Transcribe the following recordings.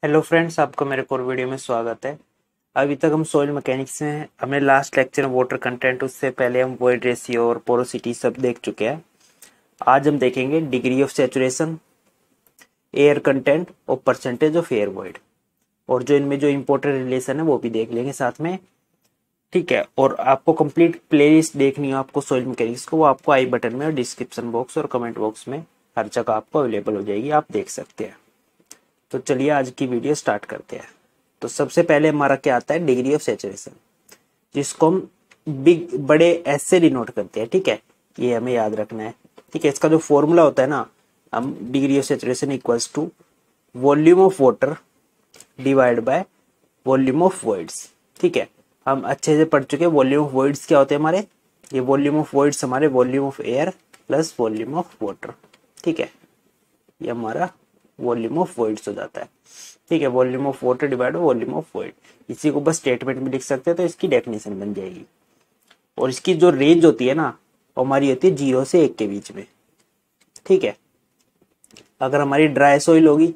Hello friends, आपका मेरे को वीडियो में स्वागत है। अभी तक हम सॉइल मैकेनिक्स में हमने लास्ट लेक्चर में वाटर कंटेंट, उससे पहले हम वॉइड रेशियो और पोरोसिटी सब देख चुके हैं। आज हम देखेंगे degree of saturation, air content और परसेंटेज ऑफ एयर वॉइड, और जो इनमें जो इम्पोर्टेंट रिलेशन है वो भी देख लेंगे साथ में। ठीक है, और आपको कंप्लीट प्लेलिस्ट देखनी हो आपको सॉइल मैकेनिक्स को, वो आपको आई बटन में और डिस्क्रिप्शन बॉक्स और कमेंट बॉक्स में हर जगह आपको अवेलेबल हो जाएगी, आप देख सकते हैं। तो चलिए आज की वीडियो स्टार्ट करते हैं। तो सबसे पहले हमारा क्या आता है, डिग्री ऑफ सैचुरेशन, जिसको हम बिग बड़े एस से डिनोट करते हैं। ठीक है, ये हमें याद रखना है। ठीक है, इसका जो फॉर्मूला होता है ना, हम degree of saturation equals to volume of water divide by volume of voids. ठीक है, हम अच्छे से पढ़ चुके हैं वॉल्यूम ऑफ वॉइड्स क्या होते हैं हमारे। ये वॉल्यूम ऑफ वॉइड्स हमारे volume of air plus volume of water. ठीक है, ये हमारा वॉल्यूम ऑफ वॉइड्स हो जाता है। ठीक है, volume of water divide volume of void, इसी को बस स्टेटमेंट में लिख सकते हैं तो इसकी डेफिनेशन बन जाएगी। और इसकी जो रेंज होती है ना, वो हमारी होती है 0 से 1 के बीच में। ठीक है, अगर हमारी ड्राई सॉइल होगी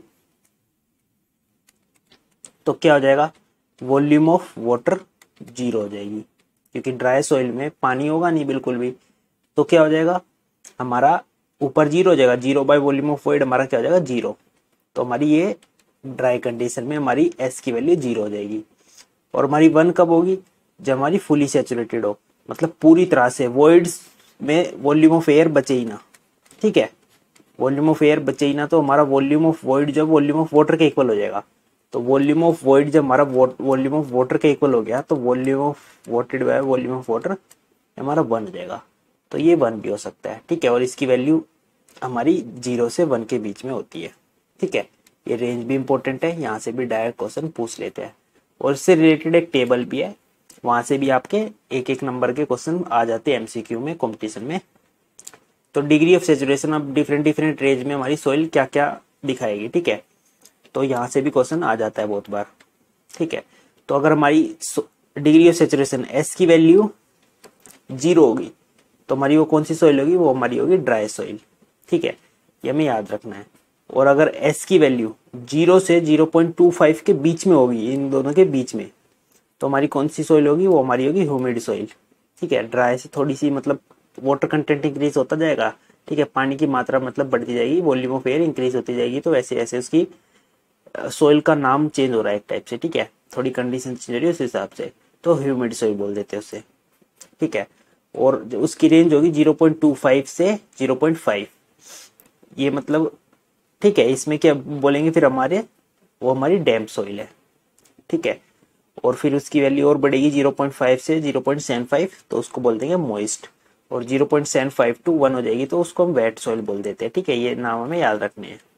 तो क्या हो जाएगा, वॉल्यूम ऑफ वाटर 0 हो जाएगी, क्योंकि ड्राई सॉइल में पानी होगा नहीं बिल्कुल भी। तो क्या हो जाएगा, हमारा ऊपर 0 हो जाएगा, 0 बाय वॉल्यूम ऑफ वॉइड हमारा क्या हो जाएगा, 0। तो हमारी ये ड्राई कंडीशन में हमारी एस की वैल्यू 0 हो जाएगी। और हमारी 1 कब होगी, जब हमारी फुली सैचुरेटेड हो, मतलब पूरी तरह से वॉइड्स में वॉल्यूम ऑफ एयर बचे ही ना। ठीक है, वॉल्यूम ऑफ एयर बचे ही ना, तो हमारा वॉल्यूम ऑफ वॉइड जो वॉल्यूम ऑफ वाटर के इक्वल हो जाएगा। तो वॉल्यूम ऑफ वॉइड जब हमारा वॉल्यूम ऑफ वाटर के इक्वल हो गया, तो volume of water by volume of water हमारा 1 हो जाएगा। तो ये 1 भी हो सकता है। ठीक है, और इसकी वैल्यू हमारी 0 से 1 के बीच में होती है। ठीक है, ये रेंज भी इंपॉर्टेंट है, यहाँ से भी डायरेक्ट क्वेश्चन पूछ लेते हैं। और इससे रिलेटेड एक टेबल भी है, वहां से भी आपके एक एक नंबर के क्वेश्चन आ जाते हैं एमसीक्यू में, कंपटीशन में। तो डिग्री ऑफ सैचुरेशन अब डिफरेंट डिफरेंट रेंज में हमारी सॉइल क्या क्या दिखाएगी। ठीक है, तो यहाँ से भी क्वेश्चन आ जाता है बहुत बार। ठीक है, तो अगर हमारी डिग्री ऑफ सैचुरेशन एस की वैल्यू 0 होगी, तो हमारी वो कौन सी सॉइल होगी, वो हमारी होगी ड्राई सॉइल। ठीक है, ये हमें याद रखना है। और अगर एस की वैल्यू 0 से 0.25 के बीच में होगी, इन दोनों के बीच में, तो हमारी कौन सी सॉइल होगी, वो हमारी होगी ह्यूमिड सॉइल। ठीक है, ड्राई से थोड़ी सी मतलब वाटर कंटेंट इंक्रीज होता जाएगा। ठीक है, पानी की मात्रा मतलब बढ़ती जाएगी, वॉल्यूम ऑफ एयर इंक्रीज होती जाएगी, तो वैसे वैसे उसकी सॉइल का नाम चेंज हो रहा है एक टाइप से। ठीक है, थोड़ी कंडीशन चेंज हो रही है उस हिसाब से, तो ह्यूमिड सॉइल बोल देते हैं उससे। ठीक है, और उसकी रेंज होगी 0.25 से 0.5, ये मतलब। ठीक है, इसमें क्या बोलेंगे फिर हमारे, वो हमारी डैम्प सॉइल है। ठीक है, और फिर उसकी वैल्यू और बढ़ेगी 0.5 से 0.75, तो उसको बोल देंगे मॉइस्ट। और 0.75 टू 1 हो जाएगी, तो उसको हम वेट सॉइल बोल देते हैं। ठीक है, ये नाम हमें याद रखने हैं।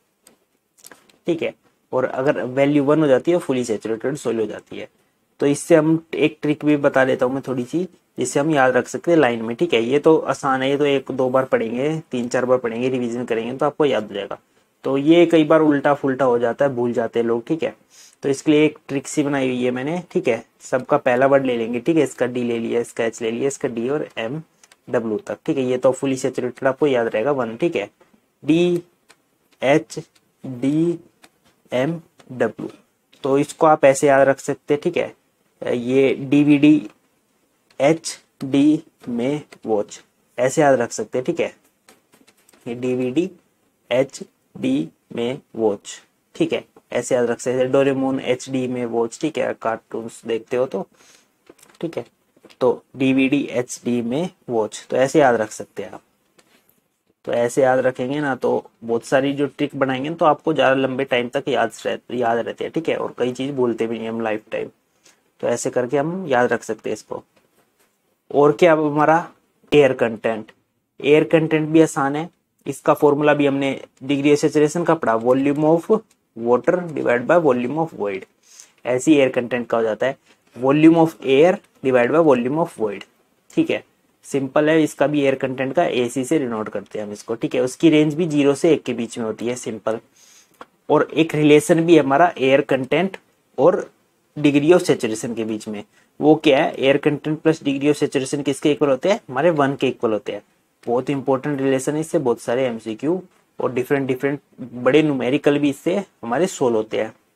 ठीक है, और अगर वैल्यू 1 हो जाती है, फुली सैचुरेटेड सॉइल हो जाती है। तो इससे हम एक ट्रिक भी बता देता हूँ मैं थोड़ी सी, जिससे हम याद रख सकते हैं लाइन में। ठीक है, ये तो आसान है, ये तो 1-2 बार पढ़ेंगे, 3-4 बार पढ़ेंगे, रिवीजन करेंगे तो आपको याद हो जाएगा। तो ये कई बार उल्टा फुल्टा हो जाता है, भूल जाते हैं लोग। ठीक है, तो इसके लिए एक ट्रिक सी बनाई हुई है मैंने। ठीक है, सबका पहला वर्ड ले लेंगे। ठीक है, इसका डी ले लिया, इसका एच ले लिया, इसका डी और एम डब्ल्यू तक। ठीक है, ये तो फुली सैचुरेटेड आपको याद रहेगा 1। ठीक है, D H D M W, तो इसको आप ऐसे याद रख सकते हैं। ठीक है, ये डीवीडी एच डी में वॉच, ऐसे याद रख सकते हैं। ठीक है, ये डीवीडी एच डी में वॉच। ठीक है, ऐसे याद रख सकते हैं। डोरेमोन एच डी में वॉच। ठीक है, कार्टून्स देखते हो तो। ठीक है, तो डीवीडी एच डी में वॉच, तो ऐसे याद रख सकते हैं आप। तो ऐसे याद रखेंगे ना, तो बहुत सारी जो ट्रिक बनाएंगे तो आपको ज्यादा लंबे टाइम तक याद रहते हैं। ठीक है, और कई चीज भूलते भी नहीं हम लाइफ टाइम, तो ऐसे करके हम याद रख सकते हैं इसको। और क्या अब हमारा एयर कंटेंट, एयर कंटेंट भी आसान है। इसका फॉर्मूला भी हमने डिग्री ऑफ सैचुरेशन का पढ़ा, volume of water divide by volume of void. ऐसे ही एयर कंटेंट का हो जाता है, volume of air divide by volume of void. ठीक है, सिंपल है, इसका भी एयर कंटेंट का एसी से डिनोट करते हैं हम इसको। ठीक है, उसकी रेंज भी 0 से 1 के बीच में होती है, सिंपल। और एक रिलेशन भी है हमारा एयर कंटेंट और डिग्री ऑफ सैचुरेशन के बीच में, वो क्या है, air content plus degree of saturation किसके इक्वल होते हैं, हमारे 1 के इक्वल होते हैं। बहुत इंपॉर्टेंट रिलेशन है, इससे बहुत सारे एमसीक्यू और डिफरेंट डिफरेंट बड़े न्यूमेरिकल भी इससे हमारे सोल्व होते हैं।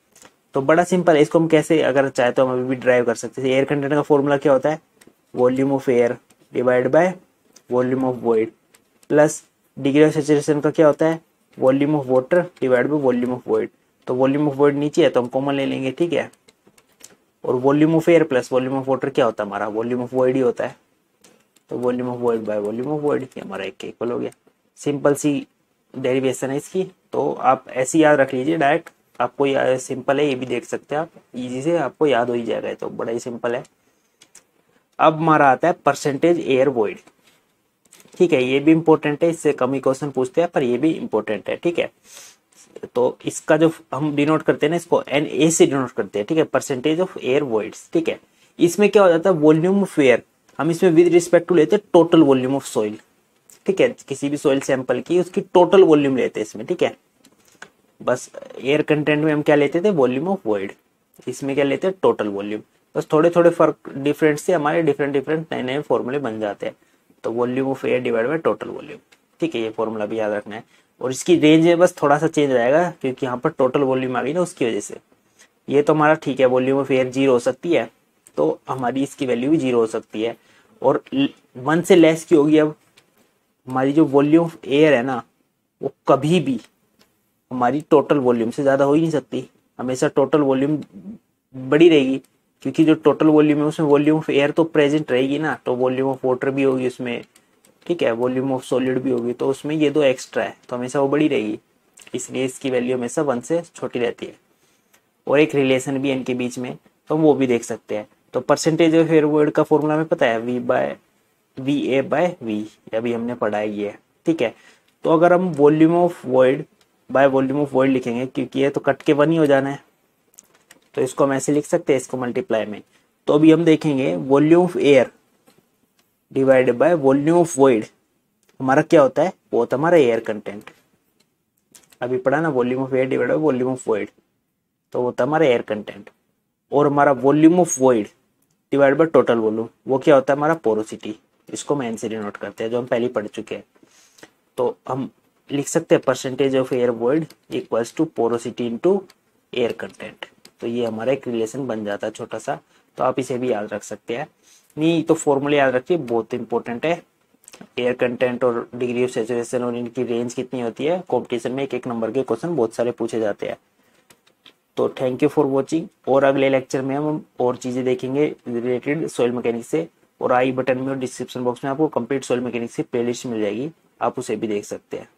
तो बड़ा सिंपल है, इसको हम कैसे अगर चाहे तो हम अभी भी ड्राइव कर सकते हैं। एयर कंटेंट का फॉर्मूला क्या होता है, volume of air divide by volume of void, plus degree of saturation का क्या होता है, volume of water divide by volume of void. तो वॉल्यूम ऑफ वॉइड नीचे है तो हम कॉमन ले लेंगे, ठीक है। और volume of air plus volume of water क्या होता है हमारा, वॉल्यूम ऑफ वॉइड ही होता है। तो volume of void by volume of void ये हमारा एक इक्वल हो गया। सिंपल सी डेरिवेशन है इसकी, तो आप ऐसे याद रख लीजिए डायरेक्ट, आपको सिंपल है, ये भी देख सकते हैं आप, इजी से आपको याद हो ही जाएगा, तो बड़ा ही सिंपल है। अब हमारा आता है परसेंटेज एयर वॉइड, ठीक है। ये भी इंपॉर्टेंट है, इससे कम ही क्वेश्चन पूछते हैं पर ये भी इंपॉर्टेंट है, ठीक है। तो इसका जो हम डिनोट करते हैं ना, इसको NA से डिनोट करते हैं, ठीक है, परसेंटेज ऑफ एयर वॉइड्स, ठीक है। इसमें क्या हो जाता है, वॉल्यूम ऑफ एयर हम इसमें विद रिस्पेक्ट टू लेते हैं टोटल वॉल्यूम ऑफ सॉइल, ठीक है। किसी भी सॉइल सैंपल की उसकी टोटल वॉल्यूम लेते हैं इसमें, ठीक है। बस एयर कंटेंट में हम क्या लेते थे, वॉल्यूम ऑफ वॉइड, इसमें क्या लेते हैं, टोटल वॉल्यूम। बस थोड़े थोड़े फर्क डिफरेंट से हमारे डिफरेंट डिफरेंट नए नए फॉर्मूले बन जाते हैं। तो volume of air divide by total volume, ठीक है, ये फॉर्मूला भी याद रखना है। और इसकी रेंज में बस थोड़ा सा चेंज आएगा क्योंकि यहाँ पर टोटल वॉल्यूम आ गई ना, उसकी वजह से। ये तो हमारा ठीक है, वॉल्यूम ऑफ एयर 0 हो सकती है, तो हमारी इसकी वैल्यू भी 0 हो सकती है। और 1 से लेस की होगी, अब हमारी जो वॉल्यूम ऑफ एयर है ना, वो कभी भी हमारी टोटल वॉल्यूम से ज्यादा हो ही नहीं सकती, हमेशा टोटल वॉल्यूम बड़ी रहेगी, क्योंकि जो टोटल वॉल्यूम है उसमें वॉल्यूम ऑफ एयर तो प्रेजेंट रहेगी ना, तो वॉल्यूम ऑफ वाटर भी होगी उसमें, ठीक है, वॉल्यूम ऑफ सॉलिड भी होगी, तो उसमें ये दो एक्स्ट्रा है तो हमेशा वो बड़ी रहेगी, इसलिए इसकी वैल्यू हमेशा 1 से छोटी रहती है। और एक रिलेशन भी है इनके बीच में, तो हम वो भी देख सकते हैं। तो परसेंटेज ऑफ एयर वॉइड का फॉर्मूला हमें पता है, VA बाय V, अभी हमने पढ़ा है ये, ठीक है। तो अगर हम volume of void by volume of void लिखेंगे, क्योंकि ये तो कट के 1 ही हो जाना है, तो इसको हम ऐसे लिख सकते हैं, इसको मल्टीप्लाई में। तो अभी हम देखेंगे volume of air divided by volume of void, हमारा क्या होता है, वो होता है हमारा एयर कंटेंट। अभी पढ़ा ना, volume of air divided by volume of void, तो वो होता है हमारा एयर कंटेंट। और हमारा volume of void divide by total volume, वो क्या होता है हमारा पोरोसिटी, इसको हम N से डिनोट करते हैं, जो हम पहले पढ़ चुके हैं। तो हम लिख सकते हैं percentage of air void equals to porosity into air content. तो ये हमारा एक रिलेशन बन जाता है छोटा सा, तो आप इसे भी याद रख सकते हैं। नहीं तो फॉर्मूले याद रखिए, बहुत इंपॉर्टेंट है। एयर कंटेंट और डिग्री ऑफ सैचुरेशन और इनकी रेंज कितनी होती है, कॉम्पिटिशन में एक एक नंबर के क्वेश्चन बहुत सारे पूछे जाते हैं। तो थैंक यू फॉर वॉचिंग, और अगले लेक्चर में हम और चीजें देखेंगे रिलेटेड सॉइल मैकेनिक्स से। और आई बटन में और डिस्क्रिप्शन बॉक्स में आपको कंप्लीट सॉइल मैकेनिक्स की प्लेलिस्ट मिल जाएगी, आप उसे भी देख सकते हैं।